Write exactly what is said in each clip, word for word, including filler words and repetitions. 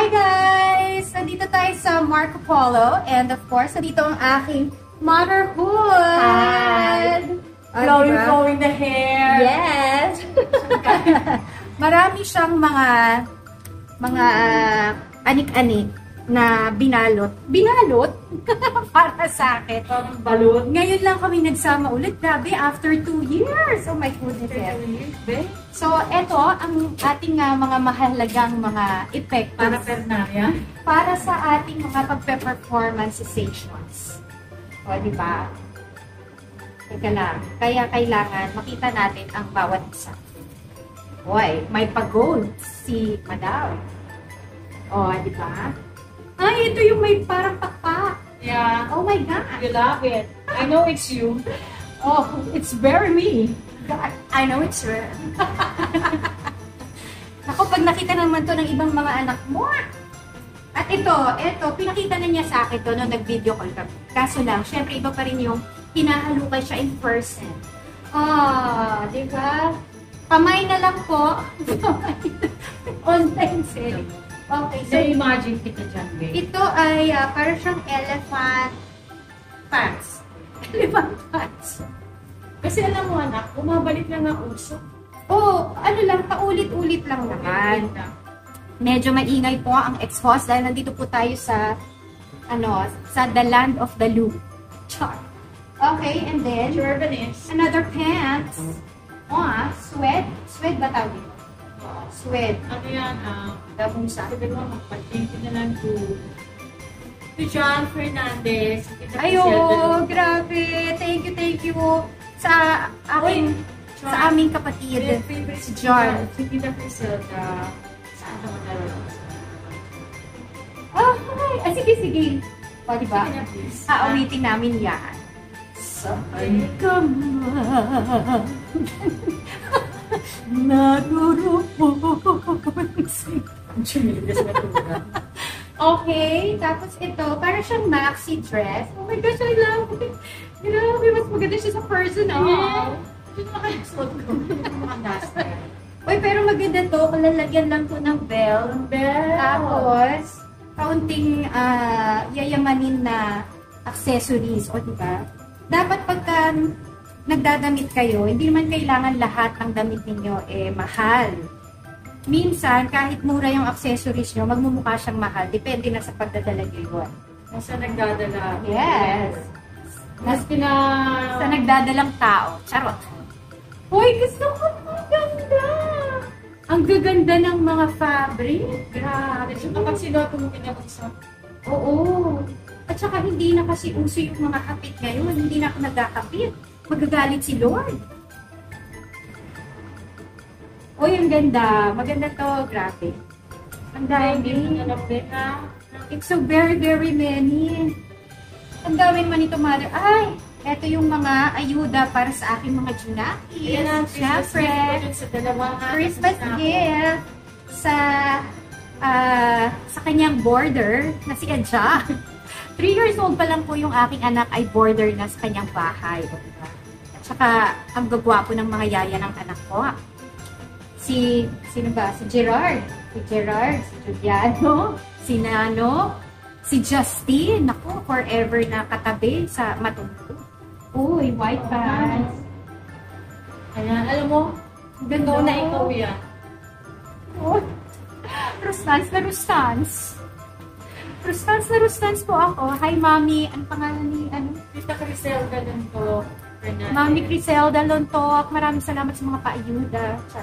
guys! Nandito tayo sa Marco Polo and of course, nandito ang aking motherhood! Hi! Oh, Flowing, diba? flowing the hair! Yes! Marami siyang mga mga anik-anik na binalot. Binalot? Para sa akin. Parang balot. Ngayon lang kami nagsama ulit. Grabe, after two years. Oh my goodness. So, eto ang ating uh, mga mahalagang mga epektos. Para Fernaria? Para sa ating mga pagpe-performance sessions. O, di ba? Teka lang. Kaya kailangan makita natin ang bawat isa. Hoy, may pag-gold si Madam. O, di ba? Ay, ito yung may parang pakpak. Yeah. Oh my God. You love it. I know it's you. Oh, it's very me. God, I know it's rare. Ako, pag nakita naman to ng ibang mga anak mo. At ito, ito, pinakita na niya sa akin to nung nag-video call kami. Kaso lang, syempre iba pa rin yung hinahalukay siya in person. Oh, di ba? Pamay na lang po. Online selling. Okay, so Na-imagine kita dyan, babe. ito ay uh, parang siyang elephant pants. Elephant pants. Kasi alam mo, anak, bumabalik lang ang uso. Oh, ano lang, paulit-ulit lang naman. Medyo maingay po ang expose dahil nandito po tayo sa ano, sa the land of the loop. Char. Okay, and then Urbanist. another pants. Oh, ah, sweat. Sweat ba tawag dito? Sweat. Ano yan, ah, Dabong sa. sabi ko, magpag-thank you na lang to, to John Fernandez. Ayo, grabe. Thank you, thank you sa aking John, sa aming kapatid, Your favorite si John. Si Tita Criselda. Saan naman naroon? Oh, hi. Ah, sige, sige. O, diba? Sige na, please. Aawitin namin yan. Sabay ka man. Narurupon. Okay, tapos ito, parang siyang maxi dress. Oh my gosh, I love it. Grabe, mas maganda siya sa personal. Yun na kayo suot ko. Mga duster. Uy, pero maganda to, kung lalagyan lang po ng bell. Bell. Tapos, kaunting ah, yayamanin na accessories, o diba? Dapat pagka nagdadamit kayo, hindi naman kailangan lahat ng damit ninyo eh mahal. Minsan, kahit mura yung accessories nyo, magmumukha siyang mahal. Depende na sa pagdadala nyo yun. Nasa nagdadala. Yes. Mas pina... Sa nagdadalang tao. Charot. Uy, gusto ko ang ganda! Ang gaganda ng mga fabric. Grabe. So, kapag sinuot mo pinabagsak. Oo. At saka hindi na kasi uso yung mga kapit ngayon. Hindi na ako nagkakapit. Magagalit si Lord. Uy, ang ganda. Maganda to. Grabe. Ang dami. It's so very, very many. Ang dami naman ito, mother. Ay, eto yung mga ayuda para sa aking mga junakis. Yan ang Siyempre, sa dalawang Christmas gift sa ah, sa kanyang border na si Adja. Three years old pa lang po yung aking anak ay border na sa kanyang bahay. Diba? At saka, ang gagwapo ng mga yaya ng anak ko. Si, sino ba? Si Gerard. Si Gerard, si Juliano, si Nano, si Justin. Naku, forever na katabi sa matungkol. Uy, white pants. Ayan, alam mo, Ganda ikaw na ikaw yan. Oh, Rustans na Rustans. Rustans na Rustans po ako. Hi, Mami. Ang pangalan ni, ano? Tita Criselda lang to. Mami Criselda Lontok. Maraming salamat sa mga paayuda.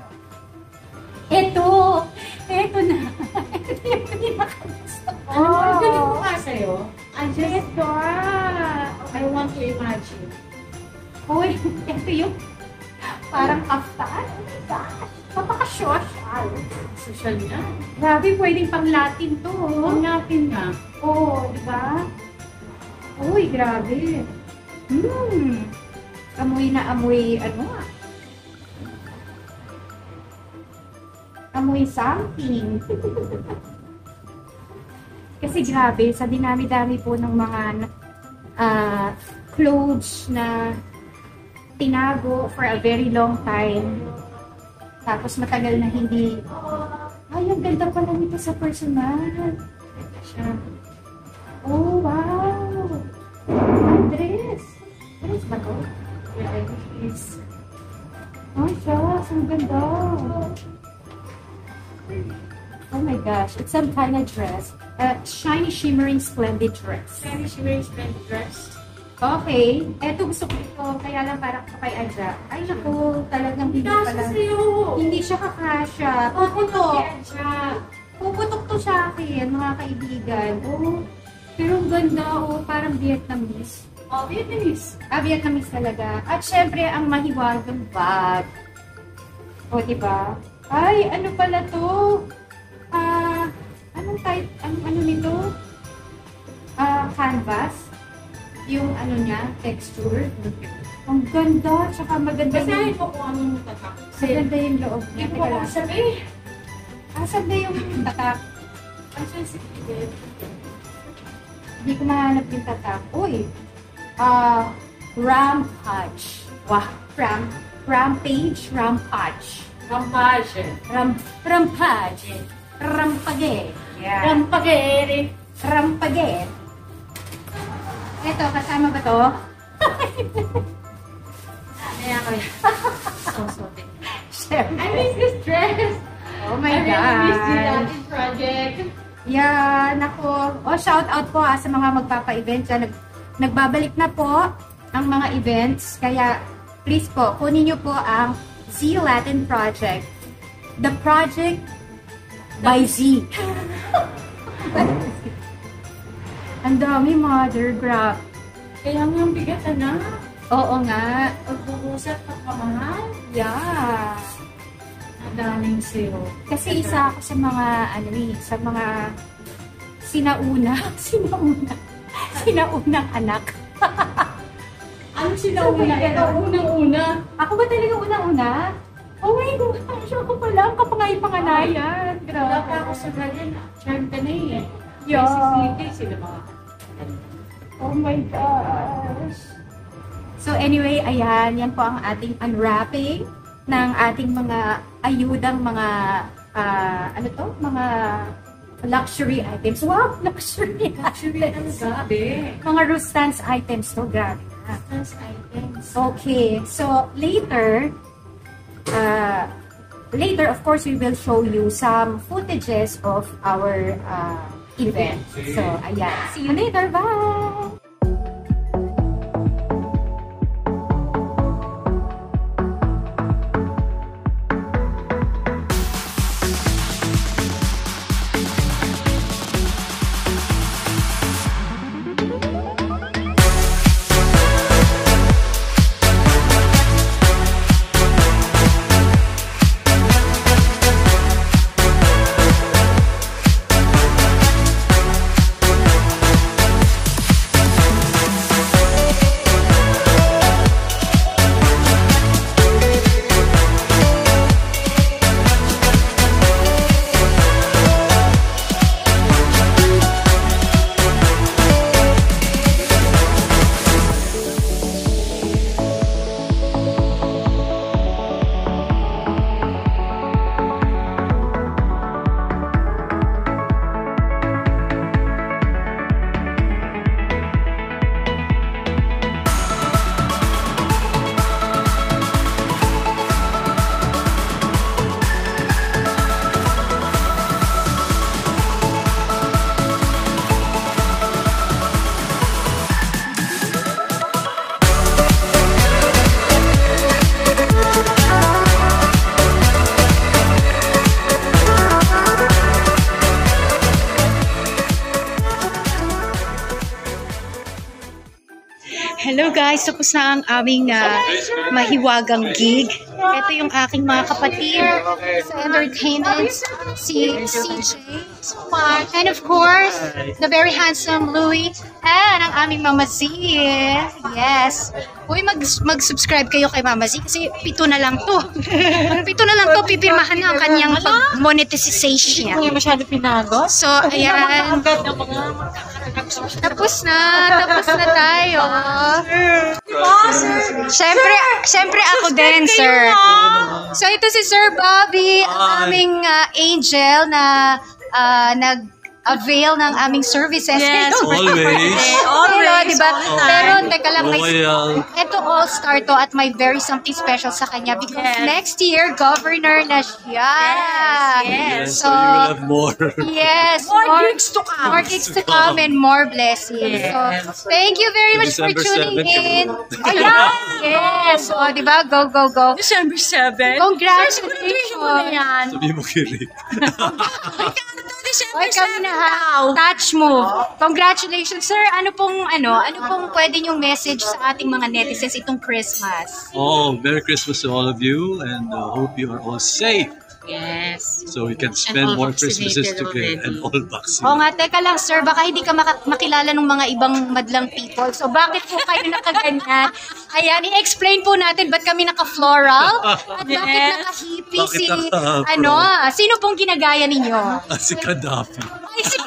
Ito! Ito na. Ito yung pinakagusto. Alam mo, Oh. galing ko nga sa'yo. I just, Ito! I want to imagine. Uy, ito yung parang kaftan. Oh my gosh. Papaka-social. Social na. Grabe, pwedeng pang Latin to. Ang natin nga. Oo, di ba? Uy, grabe. Hmm. Amoy na amoy, ano ah. Amoy something. Kasi grabe, sa dinami-dami po ng mga uh, clothes na tinago for a very long time. Tapos matagal na hindi, ay, Ay, ang ganda pala nito sa personal. Ito siya. Oh, wow! Andres! Andres ba ito? Yes. Oh, shucks, ang ganda. Oh my gosh, it's some kind of dress. A shiny, shimmering, splendid dress. Shiny, shimmering, splendid dress. Okay, eto gusto ko ito. Kaya lang parang kay Adja. Ay, naku, talagang hindi pala. Kasha sa'yo! Hindi siya kakasya. Puputok. Siya. Puputok to sa akin, mga kaibigan. Oh, pero ang ganda, oh, parang Vietnamese. Oh, Vietnamese. Ah, Vietnamese talaga. At syempre, ang mahiwagang bag. O, diba? Ay, ano pala to? Ah, anong type, ano, ano nito? Ah, canvas. Yung ano niya, texture. Ang ganda, tsaka maganda Basahin yung, mo kung anong tatak. maganda yung loob niya. Hindi Teka ko ako lang. sabi. Asan ba yung tatak? Ang sensitive. Hindi ko mahanap yung tatak. Uy! Ah, Rampage. Wow! Ram, Rampage, Rampage. Rampage. Ram, Rampage. Rampage. Yeah. Rampagere. Rampage. Ito, kasama ba to? Kaya ko yan. So, so, Siyempre. I miss this dress. Oh my I really miss the God. Latin project. Yeah, nako. Oh, shout out po ha, sa mga magpapa-event dyan. Nag, nagbabalik na po ang mga events. Kaya, please po, kunin nyo po ang Z Latin Project. The project by Z. Ang dami, mother. Grab. Kaya nga ang bigat na. Oo nga. Pagbubusan at pamahal. Yeah. Ang daming sa'yo. Kasi isa ako sa mga, ano eh, sa mga sinauna. Sinauna. Sinaunang anak. Ano sinauna? Ito, unang-una. Ako ba talaga unang-una? Oh my gosh, ako pala ang kapangay-panganayan. Wala pa Grabe. ako sa ganyan. Charm ka na eh. Yeah. Kasi sila mga Oh my gosh. So anyway, ayan, yan po ang ating unwrapping ng ating mga ayudang mga, ah, ano to? Mga luxury items. Wow, luxury Actually, ang items. sabi. Mga Rustans items to, grabe na. Trans items. Okay, so later, uh, later of course we will show you some footages of our uh, event. So ayan, see you later, bye! Hello guys, tapos na ang aming uh, mahiwagang gig. Ito yung aking mga kapatid sa entertainment, si C J, and of course, the very handsome Louie, and ang aming Mama Z. Yes. Uy, mag, mag-subscribe kayo kay Mama Z kasi pito na lang to. Pito na lang to, pipirmahan na ang kanyang pag-monetization. Hindi masyado pinagos. So, ayan. Tapos na, tapos na tayo. Siyempre, siyempre ako din, sir. So ito si Sir Bobby, ang Hi. aming ah, angel na ah, nag-avail ng aming services. Yes, Always. Always, Diba? all the time. Pero teka lang, may, Loyal. ito all-star to at may very something special sa kanya because Yes. next year, governor na siya. Yes. So you will have more. Yes. More gigs to come. More gigs to come and more blessings. Yes. So, thank you very much for December tuning seventh. in. Ayan. Yes. O, di ba? Go, go, go. December seventh. Congratulations. Mo na yan. Sabi mo kilig. December Oy, kami na ha. Touch move. Congratulations, sir. Ano pong, ano, ano pong pwede niyong message sa ating mga netizens itong Christmas? Oh, Merry Christmas to all of you and uh, hope you are all safe Yes. so we can spend all more Christmases vaccinated together already. and all Oo vaccinated. nga, teka lang, sir. Baka hindi ka maka- makilala ng mga ibang madlang people. So, bakit po kayo nakaganyan? Ayan, i-explain po natin ba't kami naka-floral at bakit Yes. naka-hippie Bakit si, naka-floral? ano, sino pong ginagaya ninyo? Ah, si Gaddafi. Ay, si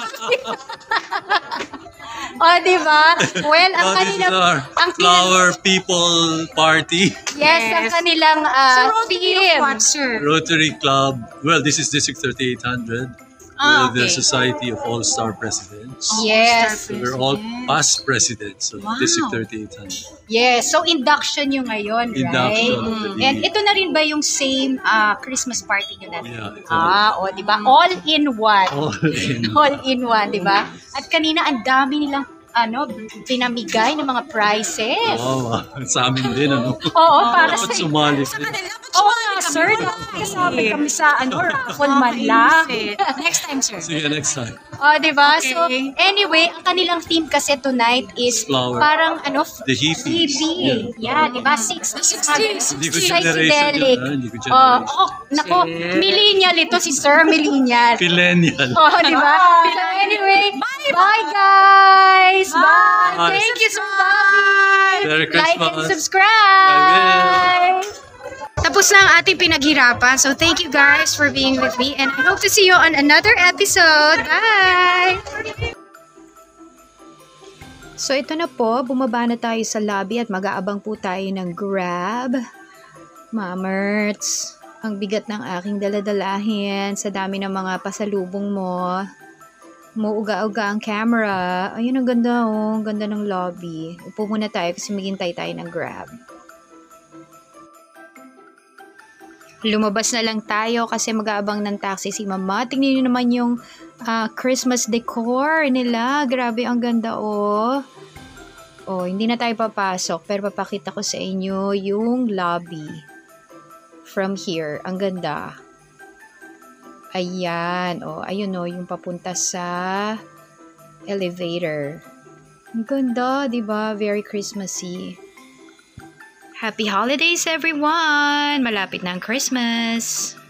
O, di ba? Well, ang Oh, this is kanilang, our ang kanilang, Flower People Party. yes, ang kanilang uh, theme. sir? Rotary Club. Well, this is District thirty-eight hundred. Ah, We're the okay. Society of All-Star Presidents. Yes. So we're all past presidents of Wow. District thirty-eight hundred. Yes, so induction yung ngayon, right? Induction of the And ito na rin ba yung same uh, Christmas party nyo na? Yeah, ito. Ah, o, di ba? All in one. All in. All in one, di ba? At kanina, ang dami nilang ano, pinamigay ng mga prizes. Wow, ah, sa amin din, ano? Oo, para sa Dapat sumali. Oo nga, sir. Kasama kami sa ano, raffle man lang. Next time, sir. See you next time. Oh, di ba? So, Okay. anyway, ang kanilang theme kasi tonight is Flower. parang ano, The hippies. hippie. Yeah, di ba? sixties. Hindi ko generation Psychedelic. yun, ah. Hindi ko Oh, generation. oh, nako, millennial ito si Sir Millennial. Millennial. Oh, di ba? So anyway, bye, guys. Bye. Bye. Thank you, Sir Bobby. Merry Like and Christmas. subscribe. Tapos na ang ating pinaghirapan. So thank you guys for being with me and I hope to see you on another episode. Bye! So ito na po, bumaba na tayo sa lobby at mag-aabang po tayo ng Grab. Mamerts, ang bigat ng aking daladalahin sa dami ng mga pasalubong mo. Muuga-uga ang camera. Ayun, ang ganda oh. Ang ganda ng lobby. Upo muna tayo kasi maghintay tayo ng Grab. Lumabas na lang tayo kasi mag-aabang ng taxi si Mama. Tingnan niyo naman yung ah, Christmas decor nila. Grabe, ang ganda oh. Oh, hindi na tayo papasok pero papakita ko sa inyo yung lobby. From here, ang ganda. Ayan, oh, ayun oh, yung papunta sa elevator. Ang ganda, 'di ba? Very Christmassy. Happy holidays everyone! Malapit na ang Christmas.